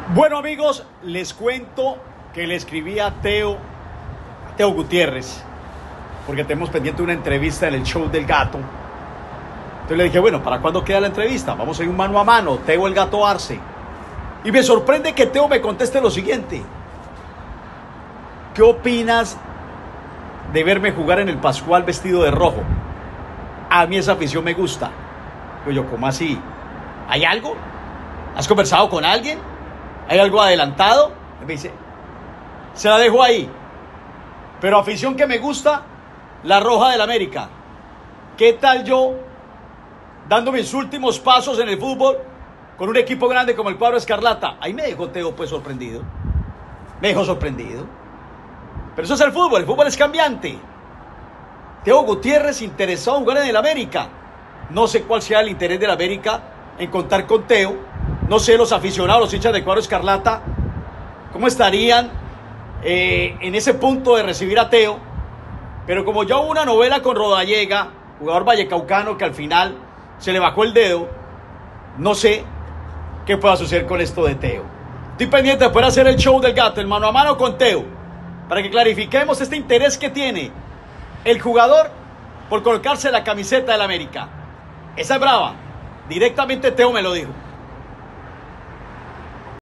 Bueno, amigos, les cuento que le escribí a Teo Gutiérrez, porque tenemos pendiente una entrevista en el show del gato. Entonces le dije, bueno, ¿para cuándo queda la entrevista? Vamos a ir un mano a mano, Teo el Gato Arce. Y me sorprende que Teo me conteste lo siguiente: ¿qué opinas de verme jugar en el Pascual vestido de rojo? A mí esa afición me gusta. Yo, ¿cómo así? ¿Hay algo? ¿Has conversado con alguien? ¿Hay algo adelantado? Me dice, se la dejo ahí. Pero afición que me gusta, la roja del América. ¿Qué tal yo dando mis últimos pasos en el fútbol con un equipo grande como el cuadro Escarlata? Ahí me dejó Teo pues sorprendido. Me dejó sorprendido. Pero eso es el fútbol es cambiante. Teo Gutiérrez interesado en jugar en el América. No sé cuál sea el interés del América en contar con Teo. No sé los aficionados, los hinchas de cuadro Escarlata, cómo estarían en ese punto de recibir a Teo. Pero como ya hubo una novela con Rodallega, jugador vallecaucano, que al final se le bajó el dedo, no sé qué pueda suceder con esto de Teo. Estoy pendiente de poder hacer el show del gato, el mano a mano con Teo, para que clarifiquemos este interés que tiene el jugador por colocarse la camiseta del América. Esa es brava. Directamente Teo me lo dijo.